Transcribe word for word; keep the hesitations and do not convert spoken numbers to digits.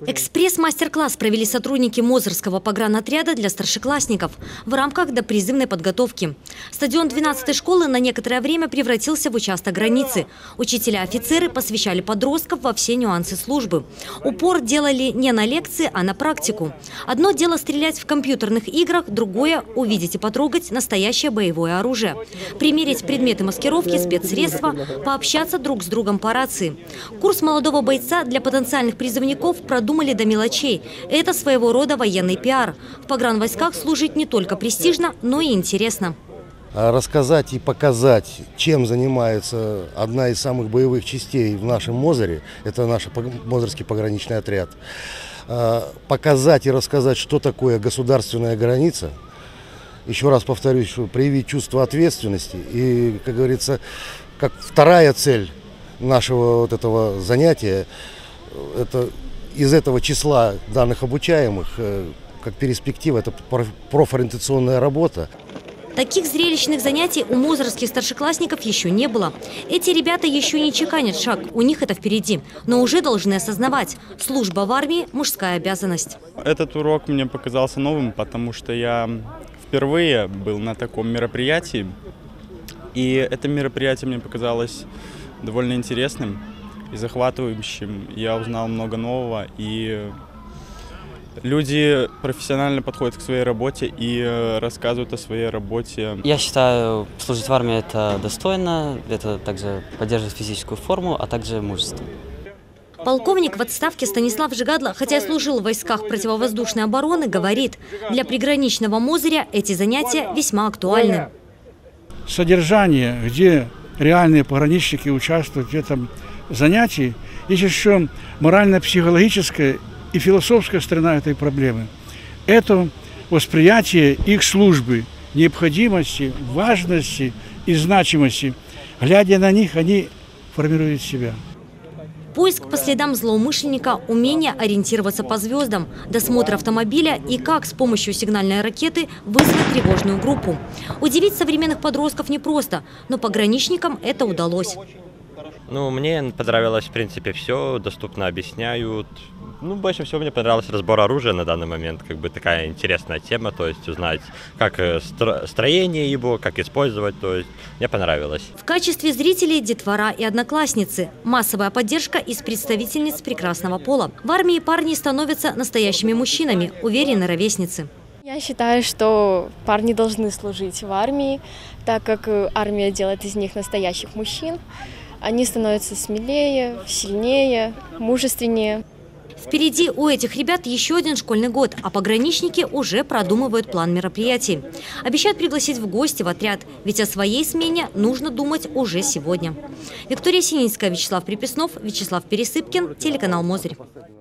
Экспресс-мастер-класс провели сотрудники Мозырского погранотряда для старшеклассников в рамках допризывной подготовки. Стадион двенадцатой школы на некоторое время превратился в участок границы. Учителя-офицеры посвящали подростков во все нюансы службы. Упор делали не на лекции, а на практику. Одно дело стрелять в компьютерных играх, другое – увидеть и потрогать настоящее боевое оружие. Примерить предметы маскировки, спецсредства, пообщаться друг с другом по рации. Курс молодого бойца для потенциальных призывников продумали до мелочей. Это своего рода военный пиар. В погранвойсках служить не только престижно, но и интересно. Рассказать и показать, чем занимается одна из самых боевых частей в нашем Мозыре, это наш Мозырский пограничный отряд. Показать и рассказать, что такое государственная граница. Еще раз повторюсь, что проявить чувство ответственности. И, как говорится, как вторая цель нашего вот этого занятия, это из этого числа данных обучаемых, как перспектива, это профориентационная работа. Таких зрелищных занятий у мозырских старшеклассников еще не было. Эти ребята еще не чеканят шаг, у них это впереди. Но уже должны осознавать – служба в армии – мужская обязанность. Этот урок мне показался новым, потому что я впервые был на таком мероприятии. И это мероприятие мне показалось довольно интересным и захватывающим. Я узнал много нового, и люди профессионально подходят к своей работе и рассказывают о своей работе. Я считаю, служить в армии – это достойно, это также поддерживает физическую форму, а также мужество. Полковник в отставке Станислав Жигадло, хотя и служил в войсках противовоздушной обороны, говорит, для приграничного Мозыря эти занятия весьма актуальны. Содержание, где реальные пограничники участвуют в этом занятии, есть еще морально-психологическая и философская сторона этой проблемы. Это восприятие их службы, необходимости, важности и значимости. Глядя на них, они формируют себя. Поиск по следам злоумышленника, умение ориентироваться по звездам, досмотр автомобиля и как с помощью сигнальной ракеты вызвать тревожную группу. Удивить современных подростков непросто, но пограничникам это удалось. Ну, мне понравилось, в принципе, все, доступно объясняют. Ну, больше всего мне понравился разбор оружия на данный момент, как бы такая интересная тема, то есть узнать, как стро строение его, как использовать, то есть мне понравилось. В качестве зрителей детвора и одноклассницы. Массовая поддержка из представительниц прекрасного пола. В армии парни становятся настоящими мужчинами, уверены ровесницы. Я считаю, что парни должны служить в армии, так как армия делает из них настоящих мужчин. Они становятся смелее, сильнее, мужественнее. Впереди у этих ребят еще один школьный год, а пограничники уже продумывают план мероприятий. Обещают пригласить в гости в отряд, ведь о своей смене нужно думать уже сегодня. Виктория Сининская, Вячеслав Приписнов, Вячеслав Пересыпкин, телеканал Мозырь.